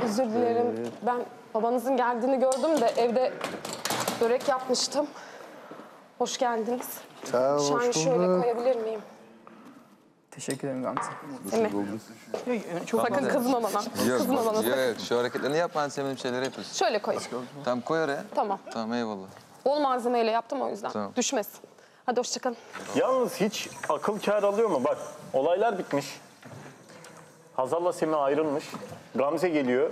Özür dilerim. Ben babanızın geldiğini gördüm de evde börek yapmıştım. Hoş geldiniz. Sağ ol, Şahin hoş şöyle bulduk. koyabilir miyim? Teşekkür ederim Gamze. Semih. Sakın kızma bana. Kızma bana. Yok. Şu hareketlerini yapma. Sen benim şeyleri yapıyorsun. Şöyle koy. Tamam koy oraya. Tamam. Tamam eyvallah. Bol malzemeyle yaptım o yüzden. Tamam. Düşmesin. Hadi hoşçakalın. Yalnız hiç akıl kâr alıyor mu? Bak olaylar bitmiş. Hazal'la Semih ayrılmış. Gamze geliyor.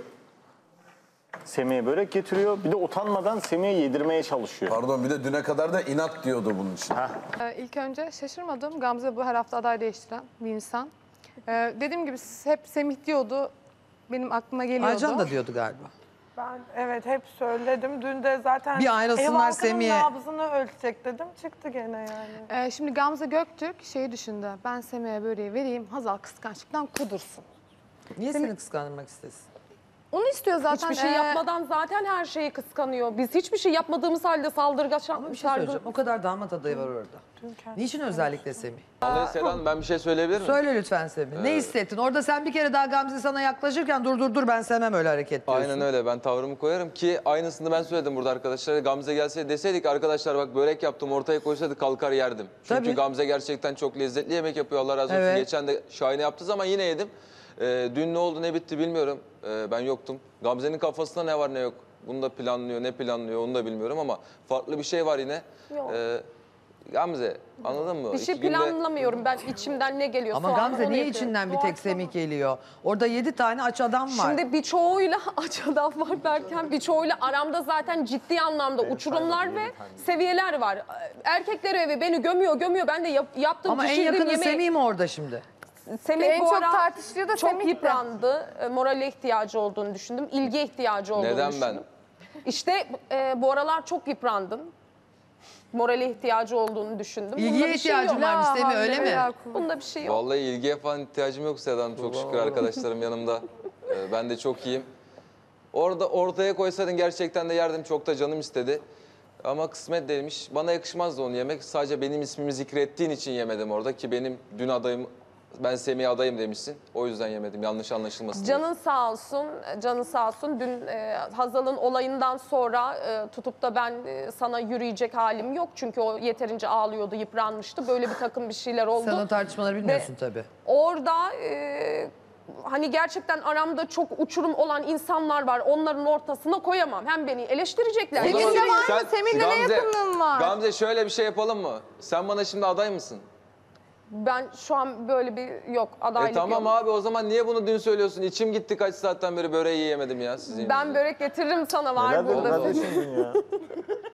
Semih'e börek getiriyor. Bir de utanmadan Semih'e yedirmeye çalışıyor. Pardon, bir de düne kadar da inat diyordu bunun için. İlk önce şaşırmadım. Gamze bu her hafta aday değiştiren bir insan. Dediğim gibi hep Semih diyordu. Benim aklıma geliyordu. Aycan da diyordu galiba. Ben evet hep söyledim. Dün de zaten Bir ayrılsınlar ev halkının Semih'e. nabzını ölçecek dedim. Çıktı gene yani. Şimdi Gamze Göktürk şeyi düşündü. Ben Semih'e böreği vereyim. Hazal kıskançlıktan kudursun. Niye seni kıskandırmak istesin? Onu istiyor zaten. Hiçbir şey yapmadan zaten her şeyi kıskanıyor. Biz hiçbir şey yapmadığımız halde saldırgaç Ama bir şey söyleyeceğim. O kadar damat adayı var orada. Niçin özellikle Semih? Vallahi Selam ben bir şey söyleyebilir miyim? Söyle lütfen Semih. Ne hissettin? Orada sen bir kere daha Gamze sana yaklaşırken dur ben sevmem öyle hareket diyorsun. Aynen öyle. Ben tavrımı koyarım ki aynısını ben söyledim burada arkadaşlara. Gamze gelseydi deseydik arkadaşlar bak börek yaptım ortaya koysaydı kalkar yerdim. Çünkü Tabii. Gamze gerçekten çok lezzetli yemek yapıyor. Allah razı olsun. Evet. Geçen de Şahin'e yaptığı zaman yine yedim. Dün ne oldu ne bitti bilmiyorum. Ben yoktum. Gamze'nin kafasında ne var ne yok. Bunu da planlıyor ne planlıyor onu da bilmiyorum ama farklı bir şey var yine. Yok. Gamze anladın mı? Bir şey İki günde- planlamıyorum ben. İçimden ne geliyorsa Ama o an Gamze onu niye yapıyorum. içinden bir tek Semih geliyor? Orada 7 tane aç adam var. Şimdi birçoğuyla aç adam var derken birçoğuyla aramda zaten ciddi anlamda uçurumlar ve seviyeler var. Erkekler evi beni gömüyor. Ben de yaptığım Ama en pişirdiğim yakını yemeği... Semih mi orada şimdi? Semih En bu çok ara tartıştığı da çok Semih de. yıprandı. Morale ihtiyacı olduğunu düşündüm. İlgiye ihtiyacı olduğunu Neden düşündüm. ben? İşte bu aralar çok yıprandın. Morale ihtiyacı olduğunu düşündüm. Bunda İlgiye bir şey ihtiyacım yok. varmış Semih öyle mi? Bunda bir şey yok. Vallahi ilgiye falan ihtiyacım yok Sedan. Çok şükür arkadaşlarım yanımda. Ben de çok iyiyim. Orada ortaya koysaydın gerçekten de yerdim. Çok da canım istedi. Ama kısmet değilmiş. Bana yakışmazdı onu yemek. Sadece benim ismimi zikrettiğin için yemedim orada. Ki benim dün adayım, ben Semih'e adayım demişsin. O yüzden yemedim. Yanlış anlaşılmasın diye. Canın sağ olsun, canın sağ olsun. Dün Hazal'ın olayından sonra tutup da ben sana yürüyecek halim yok. Çünkü o yeterince ağlıyordu, yıpranmıştı. Böyle bir takım bir şeyler oldu. Sen o tartışmaları bilmiyorsun tabii. Orada hani gerçekten aramda çok uçurum olan insanlar var. Onların ortasına koyamam. Hem beni eleştirecekler. O zaman Seninle var mı? sen- Seninle ne Gamze, yakınlığın var? Gamze şöyle bir şey yapalım mı? Sen bana şimdi aday mısın? Ben şu an böyle bir yok adaylık Tamam yok. abi o zaman niye bunu dün söylüyorsun? İçim gitti kaç saatten beri böreği yiyemedim ya sizin Ben yüzünüzden. börek getiririm sana var Neler burada. neler düşündün ya?